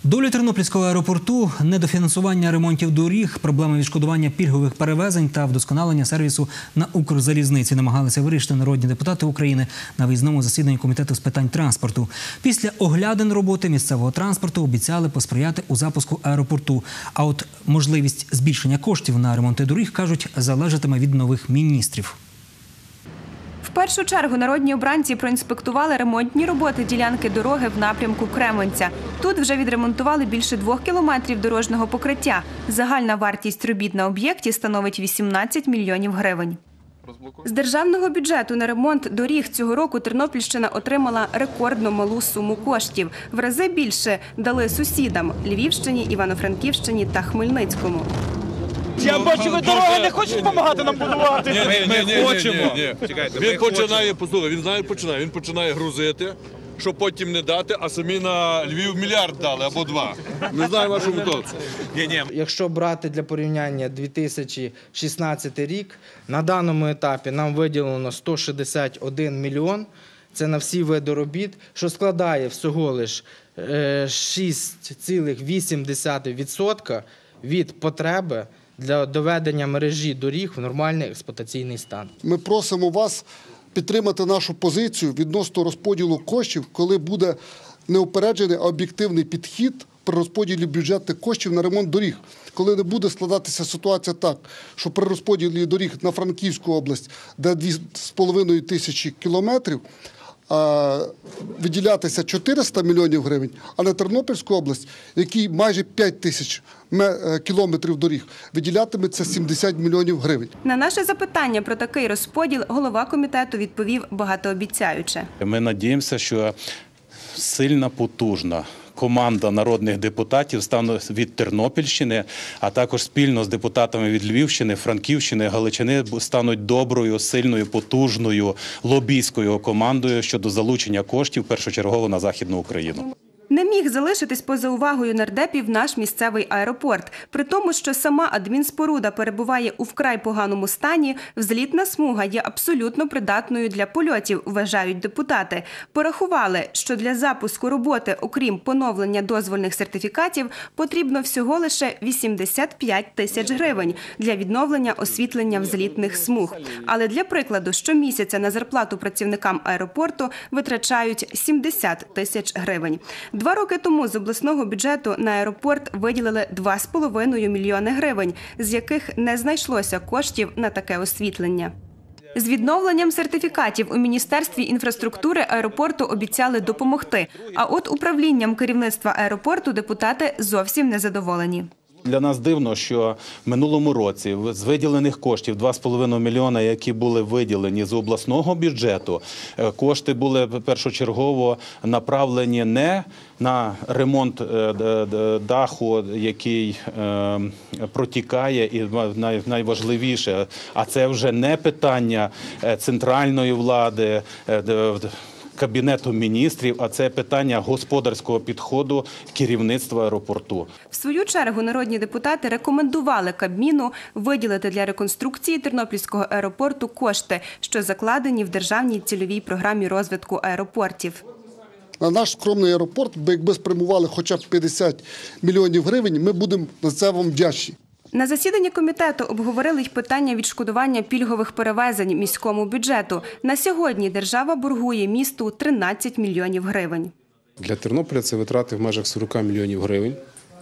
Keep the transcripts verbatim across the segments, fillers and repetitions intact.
Доля Тернопільського аеропорту, недофінансування ремонтів доріг, проблеми відшкодування пільгових перевезень та вдосконалення сервісу на Укрзалізниці намагалися вирішити народні депутати України на виїзному засіданні Комітету з питань транспорту. Після оглядин роботи місцевого транспорту обіцяли посприяти у запуску аеропорту. А от можливість збільшення коштів на ремонти доріг, кажуть, залежатиме від нових міністрів. В першу чергу народні обранці проінспектували ремонтні роботи ділянки дороги в напрямку Кременця. Тут вже відремонтували більше двох кілометрів дорожнього покриття. Загальна вартість робіт на об'єкті становить вісімнадцять мільйонів гривень. З державного бюджету на ремонт доріг цього року Тернопільщина отримала рекордно малу суму коштів. В рази більше дали сусідам – Львівщині, Івано-Франківщині та Хмельницькому. Я бачу, ви дороги не хочете допомагати нам будувати? Ні, ні, ні, хочемо. Він починає, послухай, він знає, починає, він починає грузити, щоб потім не дати, а самі на Львів мільярд дали або два. Не знаю вашу методу. Якщо брати для порівняння дві тисячі шістнадцятий рік, на даному етапі нам виділено сто шістдесят один мільйон. Це на всі види робіт, що складає всього лише шість цілих вісім десятих відсотка від потреби для доведення мережі доріг в нормальний експлуатаційний стан. Ми просимо вас підтримати нашу позицію відносно розподілу коштів, коли буде неупереджений, а об'єктивний підхід при розподілі бюджетних коштів на ремонт доріг. Коли не буде складатися ситуація так, що при розподілі доріг на Франківську область, де дві з половиною тисячі кілометрів, виділятися чотириста мільйонів гривень, а на Тернопільську область, в якій майже п'ять тисяч кілометрів доріг, виділятиметься сімдесят мільйонів гривень. На наше запитання про такий розподіл голова комітету відповів багатообіцяюче. Ми сподіваємося, що сильна, потужна команда народних депутатів стане від Тернопільщини, а також спільно з депутатами від Львівщини, Франківщини, Галичини стануть доброю, сильною, потужною лобійською командою щодо залучення коштів першочергово на Західну Україну. Не міг залишитись поза увагою нардепів наш місцевий аеропорт. При тому, що сама адмінспоруда перебуває у вкрай поганому стані, взлітна смуга є абсолютно придатною для польотів, вважають депутати. Порахували, що для запуску роботи, окрім поновлення дозвольних сертифікатів, потрібно всього лише вісімдесят п'ять тисяч гривень для відновлення освітлення взлітних смуг. Але для прикладу, щомісяця на зарплату працівникам аеропорту витрачають сімдесят тисяч гривень. Два роки тому з обласного бюджету на аеропорт виділили два з половиною мільйони гривень, з яких не знайшлося коштів на таке освітлення. З відновленням сертифікатів у Міністерстві інфраструктури аеропорту обіцяли допомогти. А от управлінням керівництва аеропорту депутати зовсім не задоволені. Для нас дивно, що в минулому році з виділених коштів два з половиною мільйона, які були виділені з обласного бюджету, кошти були першочергово направлені не на ремонт даху, який протікає, і найважливіше, а це вже не питання центральної влади, Кабінету міністрів, а це питання господарського підходу керівництва аеропорту. В свою чергу народні депутати рекомендували Кабміну виділити для реконструкції Тернопільського аеропорту кошти, що закладені в державній цільовій програмі розвитку аеропортів. На наш скромний аеропорт, якби спрямували хоча б п'ятдесят мільйонів гривень, ми будемо за це вам вдячні. На засіданні комітету обговорили й питання відшкодування пільгових перевезень міському бюджету. На сьогодні держава боргує місту тринадцять мільйонів гривень. Для Тернополя це витрати в межах сорок мільйонів гривень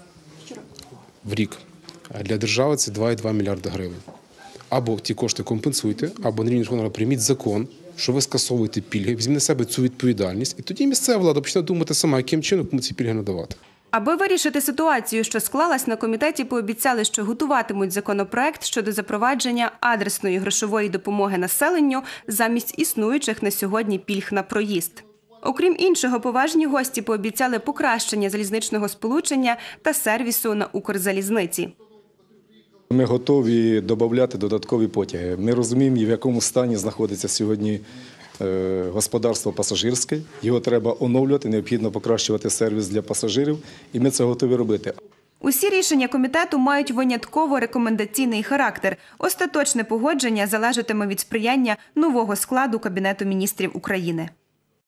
в рік. А для держави це два цілих дві мільярди гривень. Або ті кошти компенсуйте, або на рівні держави прийміть закон, що ви скасовуєте пільги, візьміть на себе цю відповідальність, і тоді місцева влада почне думати сама, яким чином кому ці пільги надавати. Аби вирішити ситуацію, що склалась, на комітеті пообіцяли, що готуватимуть законопроект щодо запровадження адресної грошової допомоги населенню замість існуючих на сьогодні пільг на проїзд. Окрім іншого, поважні гості пообіцяли покращення залізничного сполучення та сервісу на Укрзалізниці. Ми готові додати додаткові потяги. Ми розуміємо, в якому стані знаходиться сьогодні господарство пасажирське. Його треба оновлювати, необхідно покращувати сервіс для пасажирів, і ми це готові робити. Усі рішення комітету мають винятково рекомендаційний характер. Остаточне погодження залежатиме від сприяння нового складу Кабінету міністрів України.